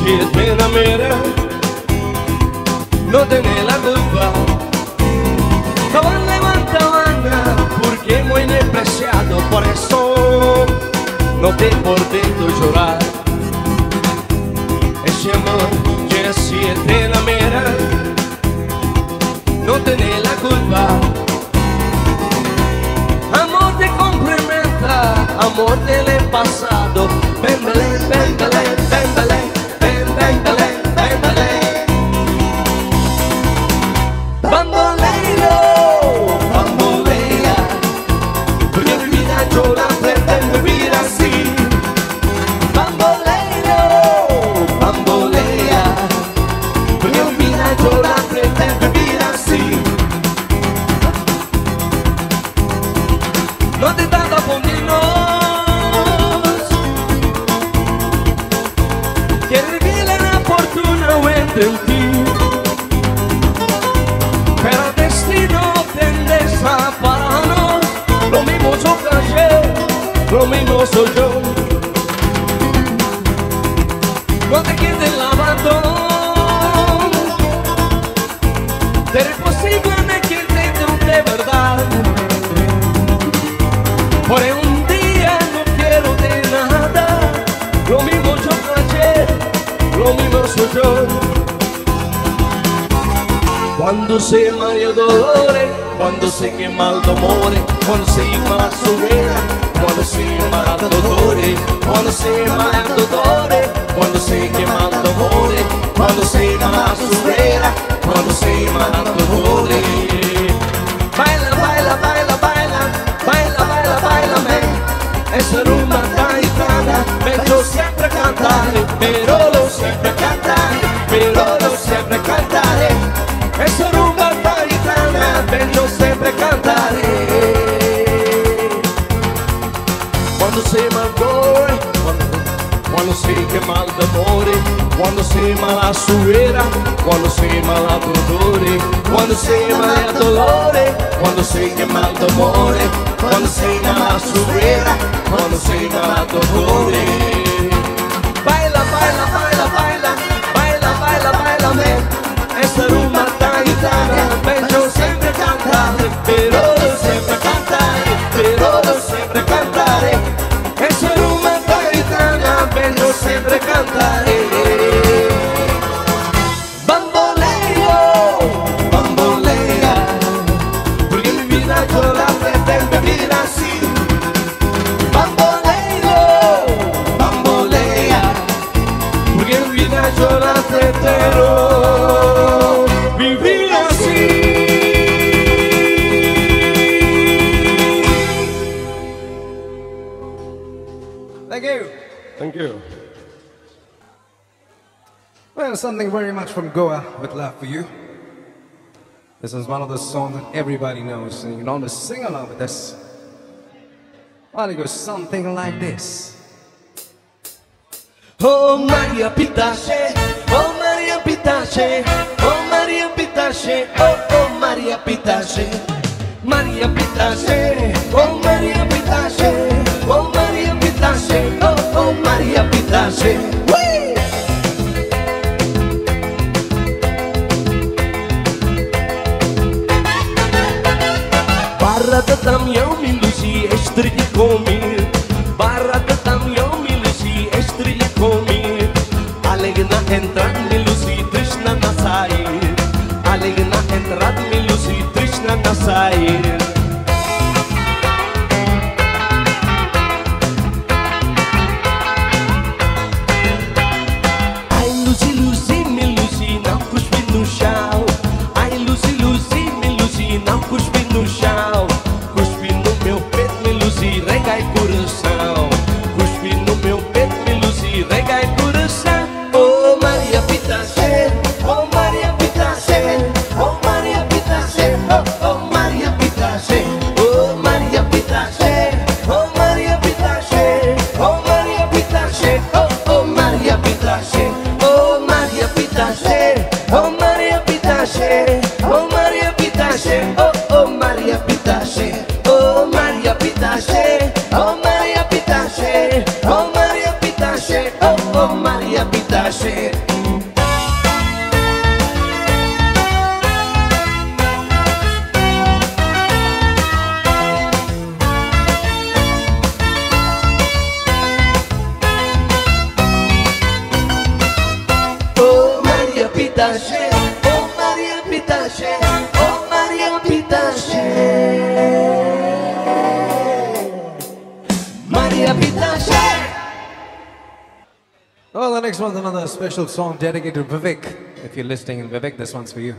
si te enamoras, no tenés la culpa. Cabal levanta banda, porque muy despreciado, por eso no te intento llorar. Ese amor que si te enamoras, no tenés la culpa. Amor te complementa, amor del pasado. Bembele, bembele, bembele, bembele, bembele. Bamboleiro, bambolea, porque mi vida yo la pretendo vivir así. Bamboleiro, bambolea, porque mi vida yo la pretendo vivir así. No te tarda ponernos, quiero vivir la fortuna entre en ti. Pero el destino tiende a pararnos. Lo mismo soy ayer, lo mismo soy yo. No te quede el abandón, pero es posible que te de verdad. Por un día no quiero de nada. Lo mismo yo ayer, lo mismo soy yo. Cuando se María Dolores, cuando se quema el amore, cuando se llama su vera, cuando se llama el dolore, cuando se llama el dolore, cuando se quema el amore, cuando se llama su vera, cuando se llama el dolore. Baila, baila, baila, baila, baila, baila, baila, me. Esa rumba taitana, yo siempre cantaré, pero lo siempre cantaré, pero lo siempre cantaré. Esa rumba taitana, yo siempre cantaré. Quando se malcore, quando se quema il d'amore, quando se mala suera, quando se mala dolore, quando se mala dolore, quando se quema il d'amore, quando se mala suera, quando se mala dolore. Baila, baila, baila, baila, baila, baila, baila, me. Essa rumba taitana, yo siempre cantaré, pero yo siempre cantaré, pero yo siempre cantaré. Essa rumba taitana, yo siempre cantaré. Bamboleiro, bambolea, porque mi vida yo la pretendo vivir así. Bamboleiro, bambolea, porque mi vida yo la pretendo vivir así. Thank you. Thank you. Well, something very much from Goa with love for you. This is one of the songs that everybody knows, and you can always sing along with this. Well, it goes something like this. Oh Maria Pitache, oh Maria Pitache, oh Maria Pitache, oh oh Maria Pitache, Maria Pitache, oh Maria Pitache, oh Maria Pitache, oh oh Maria Pitache. Barra de tamião me luci, estrelha comigo. Barra de tamião me luci, estrelha comigo. Alegna entrar me luci, Krishna na sair. Alegna entrar me luci, Krishna na sair. Ai Lucy, Lucy, me luci, não cuspe no chão. Ai Lucy, Lucy, me luci, não cuspe no chão. Cuspe no meu peito, me luci, regai coração. Cuspe no meu peito, me luci, regai coração. Oh Maria Pitache, oh Maria Pitache, oh Maria Pitache, oh oh Maria Pitache, oh Maria Pitache, oh Maria Pitache, oh Maria Pitache, oh oh Maria Pitache, oh Maria Pitache, oh Maria Pitache, oh Maria Pitache, oh oh Maria Pitache, oh Maria Pitache, oh Maria Pitache, oh Maria Pitache, oh oh Maria Pitache. next one's another special song dedicated to Vivek. If you're listening, Vivek, this one's for you.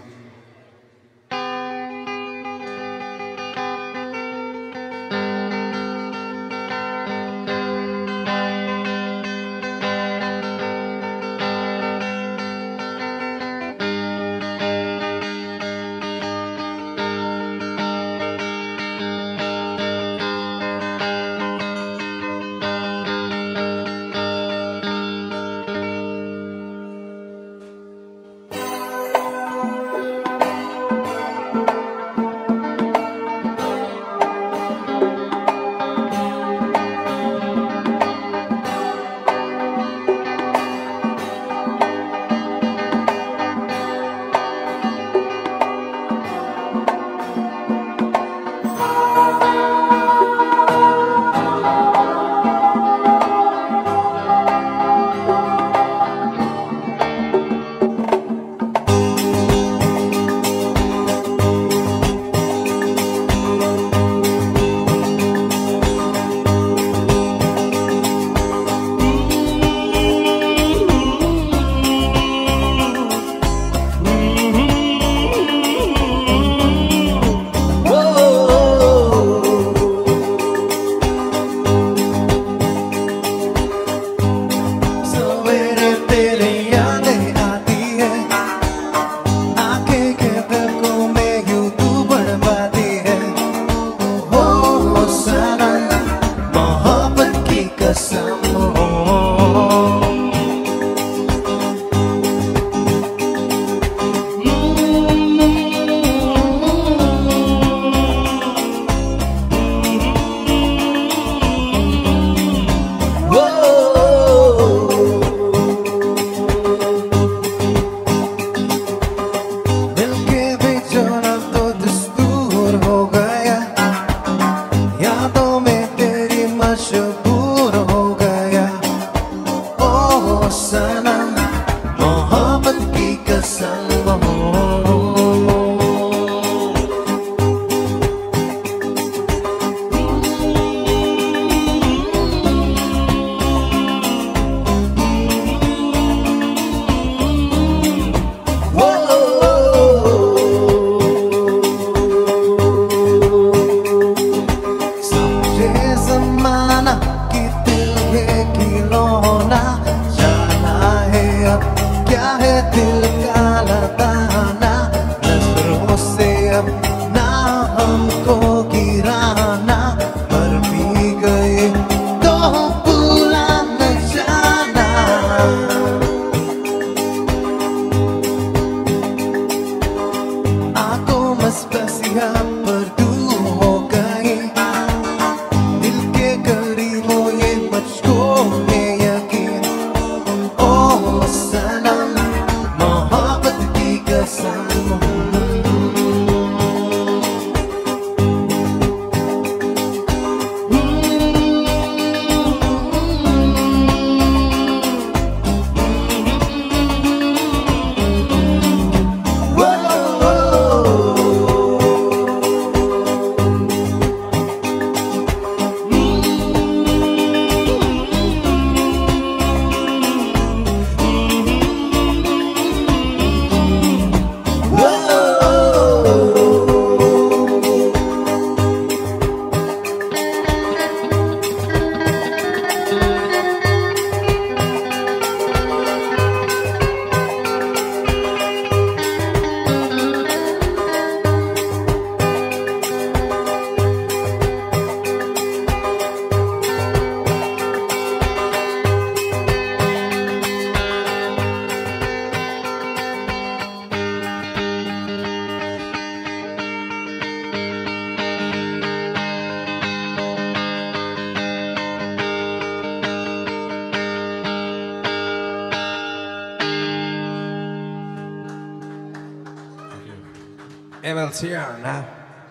ML's here now.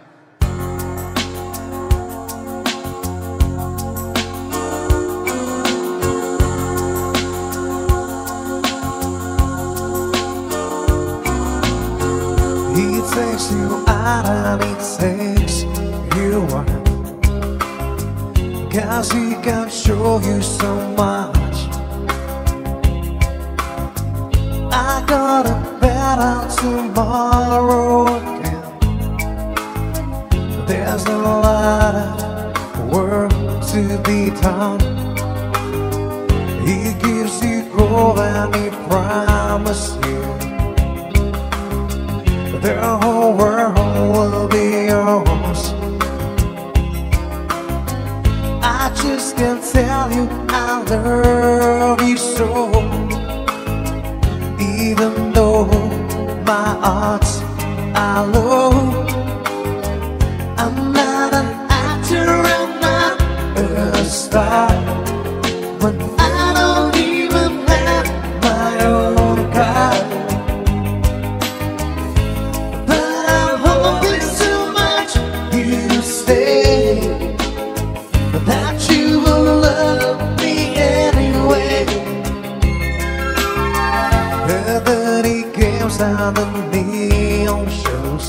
He takes you out and he takes you out, 'cause he can show you so much. gonna bet on tomorrow again. There's a lot of work to be done. He gives you gold and he promises you the whole world will be yours. I just can't tell you I love you so, even though my heart's are low. I'm not an actor, I'm not a star, but I don't even have my own car. But I'm hoping so much you stay, that you will love me anyway. Heard that he games down the neon shows.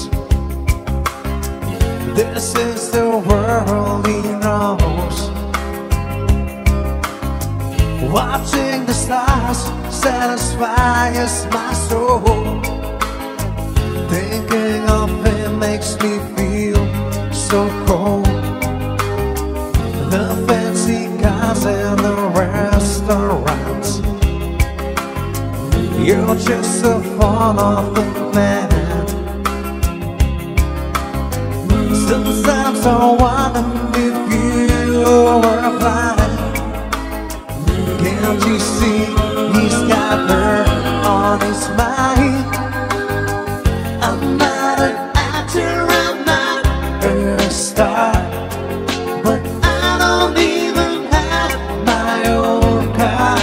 This is the world he knows. Watching the stars satisfies my soul. Thinking of him makes me feel so cold. The fancy cars and the restaurants, you're just a fun of the man. Sometimes I wonder if you were blind. Can't you see he's got her on his mind? I'm not an actor, I'm not a star, but I don't even have my own car.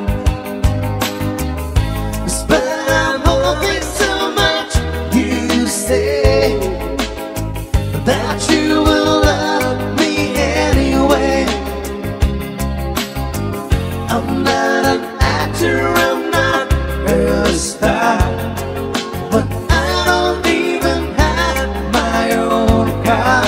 But I'm hoping so much you stay, that you will love me anyway. I'm not an actor, I'm not a star, but I don't even have my own car.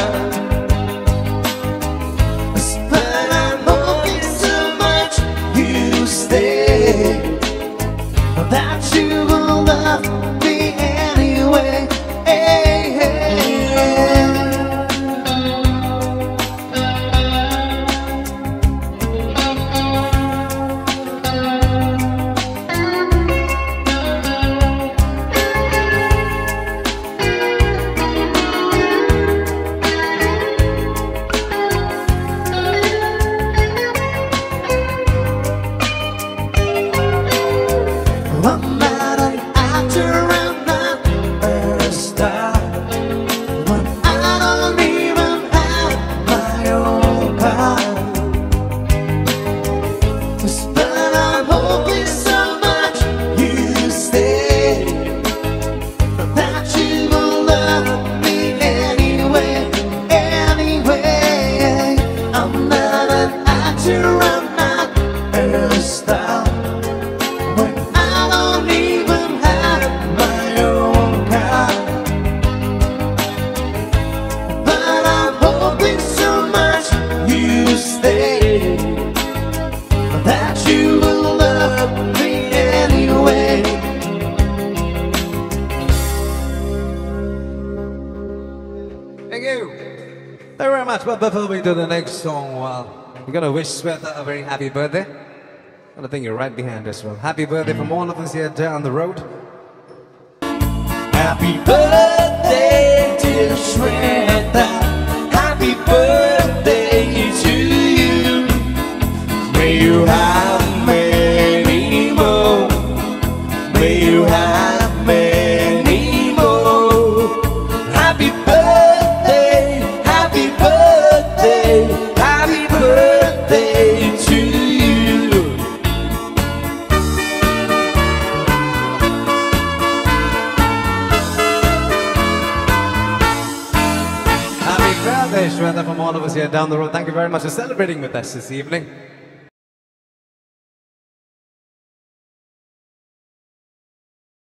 But I'm hoping so much you stay, that you will love me anyway. Hey, hey, hey. I'm not an actor, I'm not a star, but I don't even have my own car. But I'm hoping so much you stay, that you will love me anyway, anyway. I'm not an actor, I'm not a star, but I don't even have my own car. But I'm hoping so much you stay, that you will love me anyway. Thank you. Thank you very much. But before we do the next song, we're gonna wish Sweta a very happy birthday. And I think you're right behind us. Well, happy birthday from all of us here down the road. Happy birthday, dear Shweta. Happy birthday to you. May you have many more. May you have many more. Happy birthday, happy birthday, happy birthday to you. Happy birthday, Shweta, from all of us here down the road. Thank you very much for celebrating with us this evening.